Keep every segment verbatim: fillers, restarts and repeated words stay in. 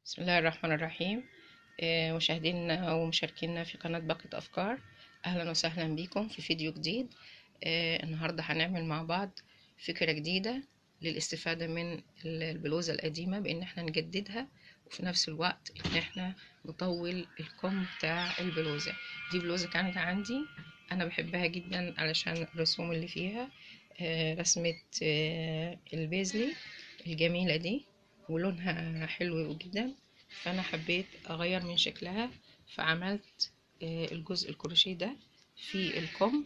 بسم الله الرحمن الرحيم. آه، مشاهدينا ومشاركينا في قناة باقة أفكار، أهلا وسهلا بكم في فيديو جديد. آه، النهاردة هنعمل مع بعض فكرة جديدة للاستفادة من البلوزة القديمة بإن احنا نجددها، وفي نفس الوقت إن احنا نطول الكم بتاع البلوزة. دي بلوزة كانت عندي، أنا بحبها جدا علشان الرسوم اللي فيها. آه، رسمة آه، البيزلي الجميلة دي، ولونها حلو جدا، فانا حبيت اغير من شكلها، فعملت آه، الجزء الكروشيه ده في الكم،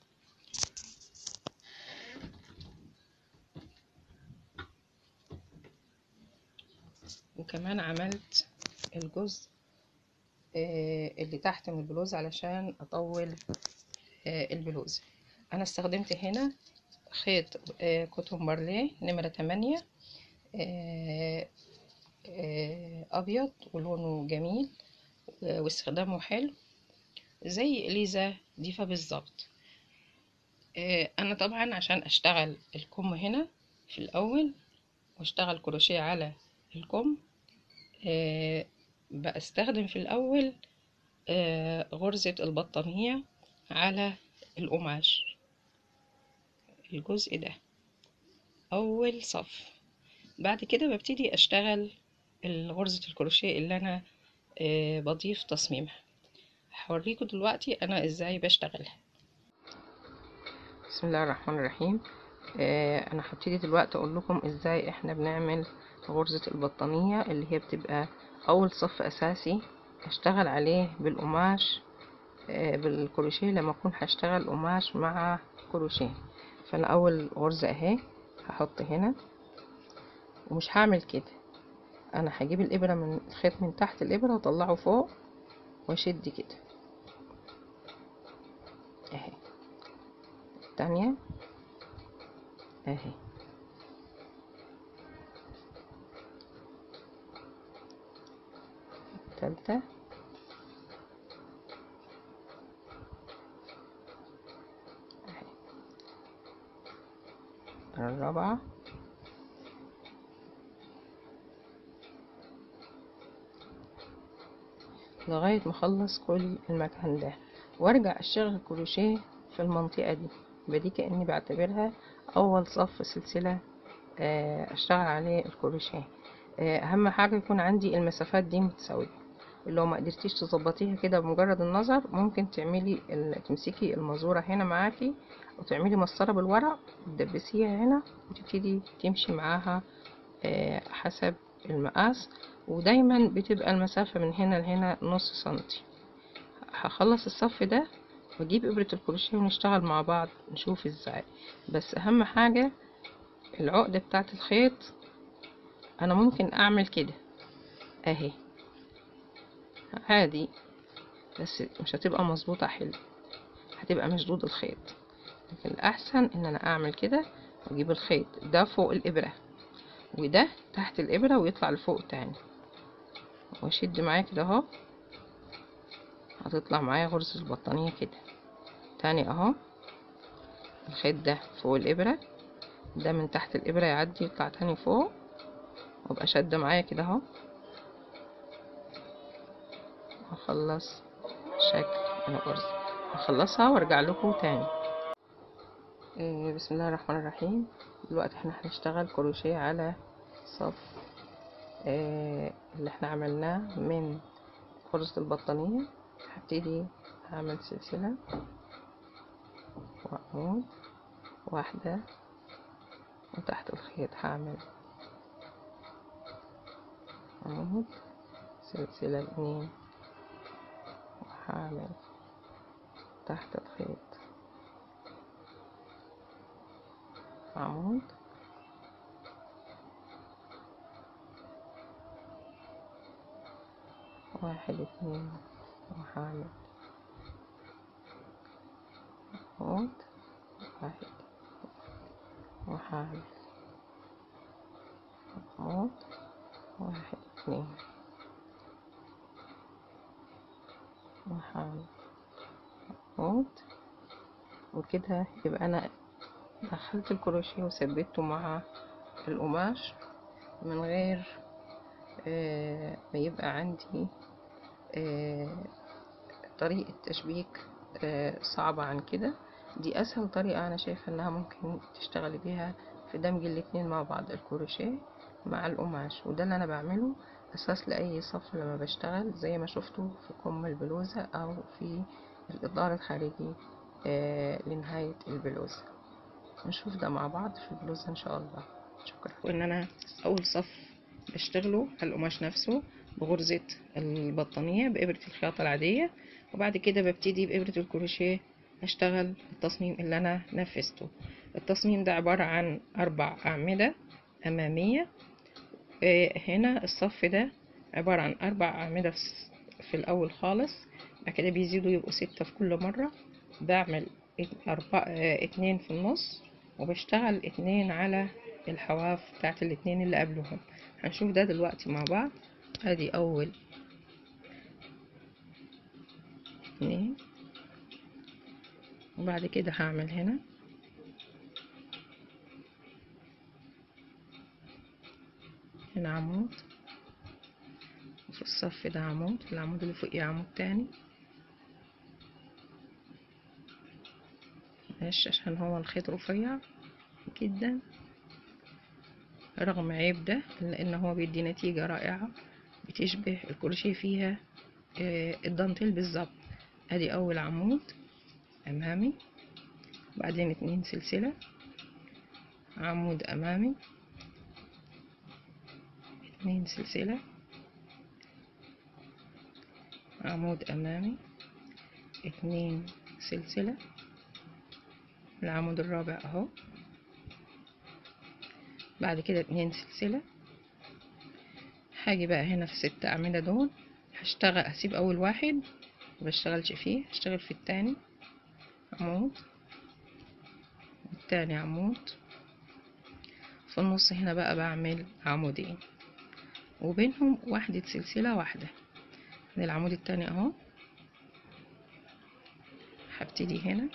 وكمان عملت الجزء آه، اللي تحت من البلوزة علشان اطول آه، البلوزة. انا استخدمت هنا خيط آه، كوتون بارليه نمرة تمانية، آه، آه، ابيض ولونه جميل آه، واستخدامه حلو زي اليزا ديفا بالظبط. آه، انا طبعا عشان اشتغل الكم هنا في الاول واشتغل كروشيه على الكم، آه، بستخدم في الاول آه، غرزة البطانية على القماش، الجزء ده اول صف. بعد كده ببتدي اشتغل غرزة الكروشيه اللي انا آه، بضيف تصميمها. هوريكم دلوقتي انا ازاي بشتغلها. بسم الله الرحمن الرحيم. آه، انا هبتدي دلوقتي اقول لكم ازاي احنا بنعمل غرزة البطانية اللي هي بتبقى اول صف اساسي اشتغل عليه بالقماش آه، بالكروشيه لما اكون هشتغل قماش مع كروشيه. فانا اول غرزة اهي هحط هنا، ومش هعمل كده، انا هجيب الابرة من الخيط من تحت الابرة واطلعه فوق واشد كده اهي. التانية اهي، التالتة اهي، الرابعة، لغاية ما اخلص كل المكان ده وارجع اشتغل كروشيه في المنطقة دي. بدي كأني بعتبرها اول صف سلسلة آه، اشتغل عليه الكروشيه. آه، اهم حاجة يكون عندي المسافات دي متساوية. لو ما قدرتيش تظبطيها كده بمجرد النظر، ممكن تعملي ال- تمسكي المزورة هنا معاكي وتعملي مسطرة بالورق وتدبسيها هنا وتبتدي تمشي معاها آه، حسب المقاس. ودايما بتبقى المسافة من هنا لهنا نص سنتي. هخلص الصف ده واجيب ابرة الكروشيه ونشتغل مع بعض نشوف ازاي. بس اهم حاجة العقدة بتاعت الخيط، انا ممكن اعمل كده اهي عادي، بس مش هتبقى مظبوطة حلو، هتبقى مشدود الخيط. لكن الاحسن ان انا اعمل كده واجيب الخيط ده فوق الابرة وده تحت الابرة ويطلع لفوق تاني، واشد معايا كده اهو، هتطلع معايا غرزة البطانية كده تاني اهو. الخيط ده فوق الابرة، ده من تحت الابرة يعدي يطلع تاني فوق، وابقى شادة معايا كده اهو. هخلص شكل الغرزة، هخلصها وارجع لكم تاني. إيه، بسم الله الرحمن الرحيم. دلوقتي احنا هنشتغل كروشيه على صف إيه اللي احنا عملناه من غرزة البطانية. هبتدي اعمل سلسلة وعمود واحدة، وتحت الخيط هعمل عمود، سلسلة اتنين، وهعمل تحت الخيط عمود، واحد اتنين، وهعمل عمود واحد، وهعمل عمود واحد اتنين، وهعمل عمود. وكده يبقى انا دخلت الكروشيه وثبته مع القماش من غير آه ما يبقى عندي آه طريقة تشبيك آه صعبة عن كده. دي اسهل طريقة انا شايفة انها ممكن تشتغلي بيها في دمج الاتنين مع بعض، الكروشيه مع القماش. وده اللي انا بعمله اساس لاي صف لما بشتغل، زي ما شفتوا في كم البلوزة او في الاطار الخارجي آه لنهاية البلوزة. نشوف ده مع بعض في البلوزة ان شاء الله. شكرا. وان انا اول صف بشتغله على القماش نفسه بغرزة البطانية بإبرة الخياطة العادية، وبعد كده ببتدي بإبرة الكروشيه اشتغل التصميم اللي انا نفذته. التصميم ده عبارة عن اربع اعمدة امامية. هنا الصف ده عبارة عن اربع اعمدة في الاول خالص، بعد كده بيزيدوا يبقوا ستة في كل مرة. بعمل أربعة اتنين في النص، وبشتغل اتنين على الحواف بتاعت الاتنين اللي قبلهم. هنشوف ده دلوقتي مع بعض. ادي اول اتنين، وبعد كده هعمل هنا هنا عمود، وفي الصف ده عمود، العمود اللي فوقيه عمود تاني. معلش عشان هو الخيط رفيع جدا رغم عيب ده، لان هو بيدي نتيجة رائعة بتشبه الكروشيه فيها الدانتيل بالظبط. ادي اول عمود امامي، بعدين اتنين سلسلة، عمود امامي، اتنين سلسلة، عمود امامي، اتنين سلسلة، العمود الرابع اهو، بعد كده اتنين سلسلة. هاجي بقى هنا في الست اعمدة دول هشتغل، هسيب اول واحد مبشتغلش فيه، هشتغل في التاني عمود، والتاني عمود. في النص هنا بقى بعمل عمودين وبينهم واحدة سلسلة واحدة. من العمود التاني اهو هبتدي هنا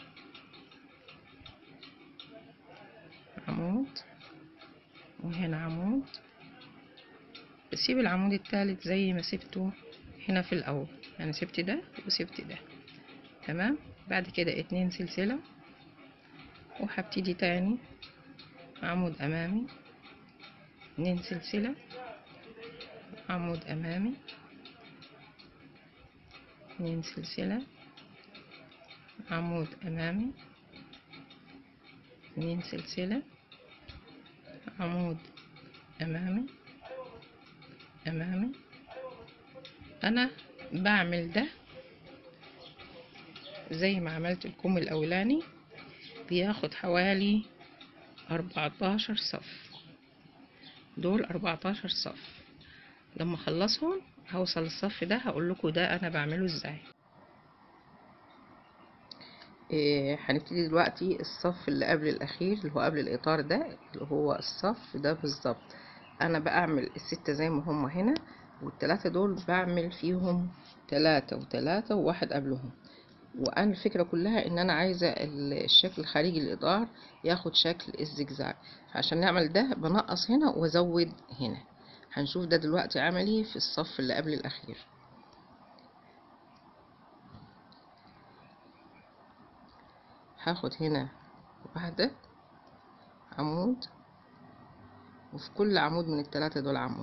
عمود، وهنا عمود، بسيب العمود التالت زي ما سبته هنا في الاول، يعني سبت ده وسبت ده تمام. بعد كده اتنين سلسلة، وهبتدي تاني عمود امامي، اتنين سلسلة، عمود امامي، اتنين سلسلة، عمود امامي، اتنين سلسلة، عمود امامي امامي. انا بعمل ده زي ما عملت الكم الاولاني، بياخد حوالي اربعتاشر صف، دول اربعتاشر صف. لما اخلصهم هوصل الصف ده هقول لكم ده انا بعمله ازاي. إيه هنبتدي دلوقتي الصف اللي قبل الاخير اللي هو قبل الاطار ده، اللي هو الصف ده بالظبط. انا بعمل الستة زي ما هما هنا، والتلاتة دول بعمل فيهم تلاتة وتلاتة وواحد قبلهم. وانا الفكرة كلها ان انا عايزة الشكل الخارجي للاطار ياخد شكل الزجزاج، عشان نعمل ده بنقص هنا وازود هنا. هنشوف ده دلوقتي عملي في الصف اللي قبل الاخير. هاخد هنا واحدة عمود، وفي كل عمود من التلاتة دول عمود.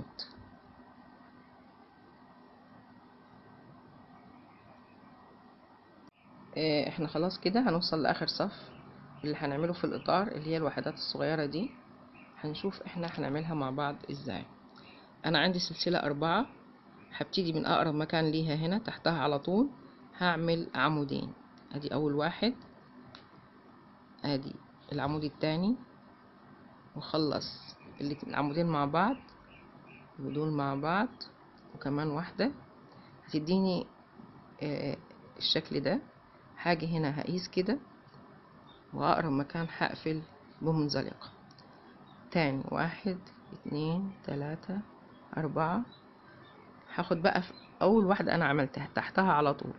اه احنا خلاص كده هنوصل لاخر صف اللي هنعمله في الاطار، اللي هي الوحدات الصغيرة دي. هنشوف احنا هنعملها مع بعض ازاي. انا عندي سلسلة اربعة، هبتدي من اقرب مكان ليها هنا تحتها على طول هعمل عمودين. ادي اول واحد، ادي العمود التاني، واخلص العمودين مع بعض ودول مع بعض، وكمان واحدة هتديني آه الشكل ده. هاجي هنا هقيس كده، واقرب مكان هقفل بمنزلقة. تاني واحد اتنين تلاتة اربعة. هاخد بقى في اول واحدة انا عملتها تحتها على طول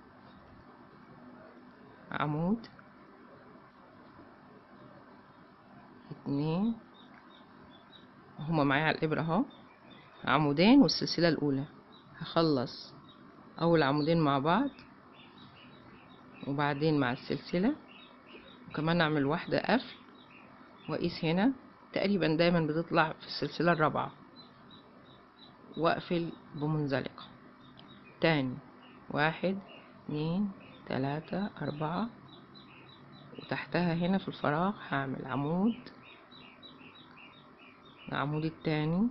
عمود، اتنين، هما معايا على الابرة اهو، عمودين والسلسلة الأولى، هخلص أول عمودين مع بعض وبعدين مع السلسلة، وكمان أعمل واحدة قفل وأقيس هنا تقريبا دايما بتطلع في السلسلة الرابعة، وأقفل بمنزلقة. تاني واحد اتنين تلاتة أربعة، وتحتها هنا في الفراغ هعمل عمود، العمود التاني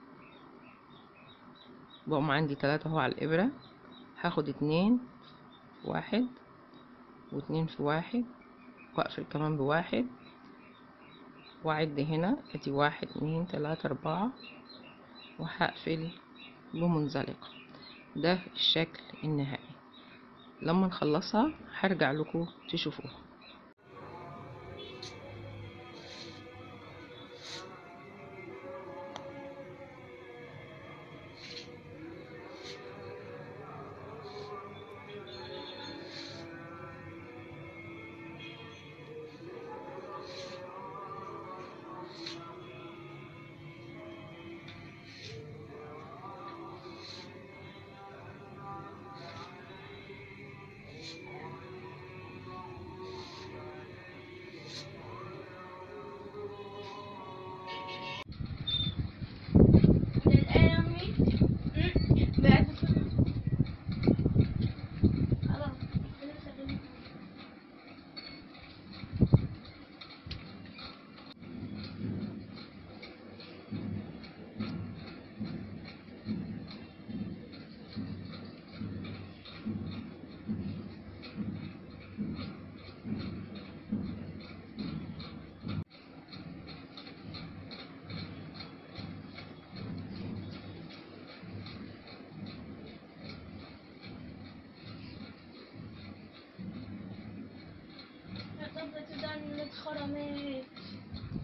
بقوم عندي تلاتة اهو على الإبرة، هاخد اتنين في واحد واتنين في واحد واقفل كمان بواحد، واعد هنا ادي واحد اتنين تلاتة اربعة، وهقفل بمنزلقة. ده الشكل النهائي. لما نخلصها هرجع لكم تشوفوها. اتخرمت.